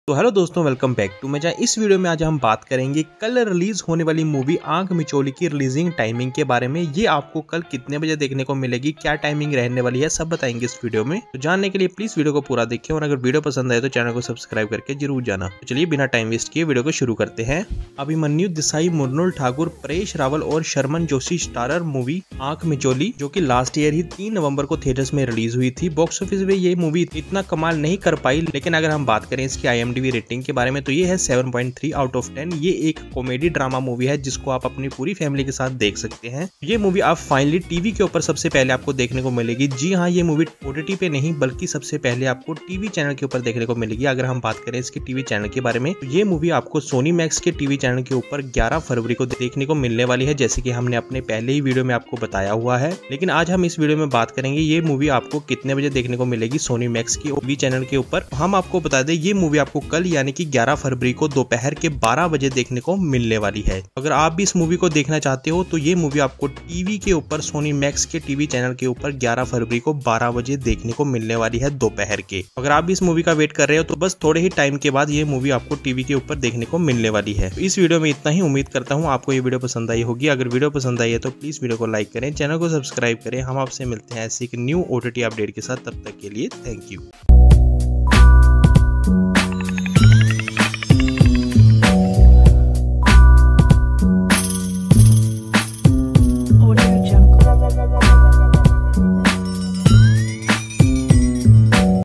तो हेलो दोस्तों, welcome back to मेरा। इस वीडियो में आज हम बात करेंगे कल रिलीज होने वाली मूवी आंख मिचोली की रिलीजिंग टाइमिंग के बारे में। ये आपको कल कितने बजे देखने को मिलेगी, क्या टाइमिंग रहने वाली है, सब बताएंगे इस वीडियो में। तो जानने के लिए प्लीज वीडियो को पूरा देखें और अगर वीडियो पसंद आए तो चैनल को सब्सक्राइब करके जरूर जाना। तो चलिए बिना टाइम वेस्ट किए वीडियो को शुरू करते हैं। अभिमन्यु देसाई, मुरनुल ठाकुर, परेश रावल और शर्मन जोशी स्टारर मूवी आंख मिचोली, जो की लास्ट ईयर ही 3 नवंबर को थिएटर्स में रिलीज हुई थी। बॉक्स ऑफिस में ये मूवी इतना कमाल नहीं कर पाई, लेकिन अगर हम बात करें इसकी IMDb रेटिंग के बारे में तो ये है 7.3 आउट ऑफ 10। ये एक कॉमेडी ड्रामा मूवी है जिसको आप अपनी पूरी फैमिली के साथ देख सकते हैं। ये मूवी आप फाइनली टीवी के ऊपर सबसे पहले आपको देखने को मिलेगी। जी हाँ, ये मूवी OTT पे नहीं बल्कि सबसे पहले आपको टीवी चैनल के ऊपर देखने को मिलेगी। अगर हम बात करें इसके टीवी चैनल के बारे में तो ये मूवी आपको सोनी मैक्स के टीवी चैनल के ऊपर 11 फरवरी को देखने को मिलने वाली है, जैसे कि हमने अपने पहले ही वीडियो में आपको बताया हुआ है। लेकिन आज हम इस वीडियो में बात करेंगे ये मूवी आपको कितने बजे देखने को मिलेगी सोनी मैक्स की टीवी चैनल के ऊपर। हम आपको बता दें ये मूवी आपको कल यानी कि 11 फरवरी को दोपहर के 12 बजे देखने को मिलने वाली है। अगर आप भी इस मूवी को देखना चाहते हो तो ये मूवी आपको टीवी के ऊपर सोनी मैक्स के टीवी चैनल के ऊपर 11 फरवरी को 12 बजे देखने को मिलने वाली है दोपहर के। अगर आप भी इस मूवी का वेट कर रहे हो तो बस थोड़े ही टाइम के बाद ये मूवी आपको टीवी के ऊपर देखने को मिलने वाली है। तो इस वीडियो में इतना ही। उम्मीद करता हूँ आपको ये वीडियो पसंद आई होगी। अगर वीडियो पसंद आई है तो प्लीज वीडियो को लाइक करें, चैनल को सब्सक्राइब करें। हम आपसे मिलते हैं ऐसी एक न्यू OTT अपडेट के साथ। तब तक के लिए थैंक यू।